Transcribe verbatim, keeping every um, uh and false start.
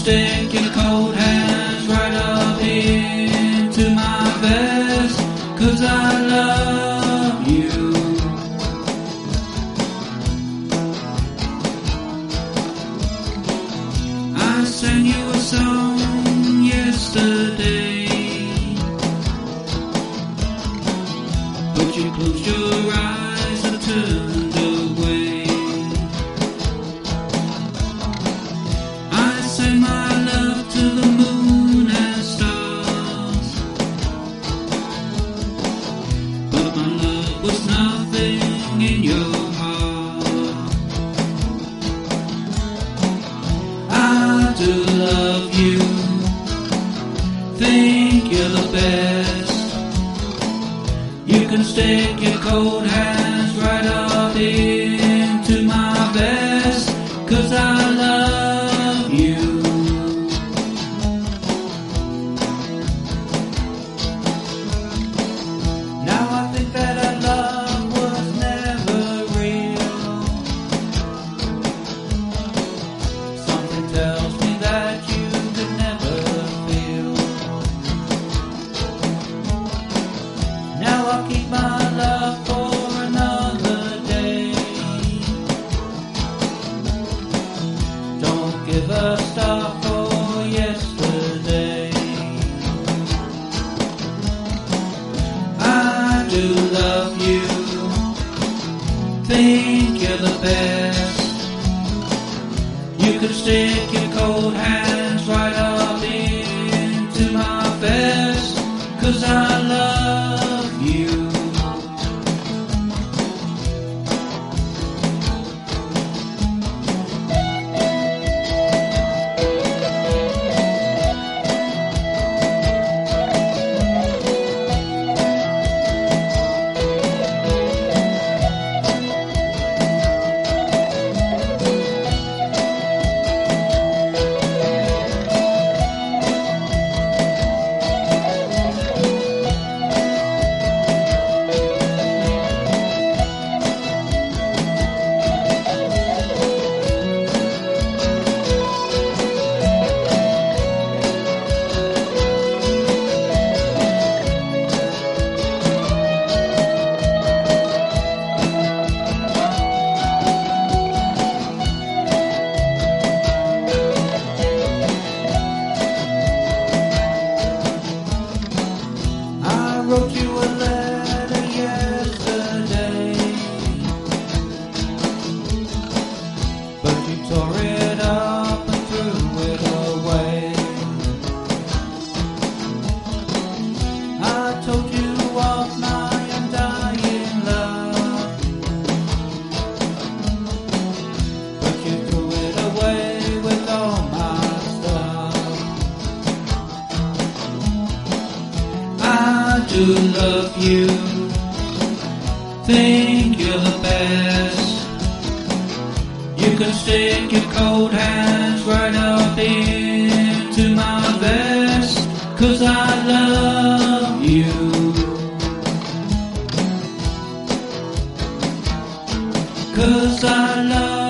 stick your cold hands right up into my vest, 'cause I love you. I sang you a song yesterday, but you closed your eyes and turned away. I sang my love to the moon and stars, but my love was nothing in your heart. I do love you, think you're the best. You can stick your cold hands right up into my vest, 'cause I love you. Now I think that our love was never real. Something tells me that you could never feel. Now I'll keep my love for another day. Don't give a star for yesterday. I do love you, think you're the best. You can stick your cold hands right up into my vest, 'cause I love you. I wrote you a letter yesterday, but you tore it up and threw it away. I told you of my undying love, but you threw it away with all my stuff. I do love you, think you're the best. You can stick your cold hands right up into my vest, 'cause I love you. 'Cause I love you.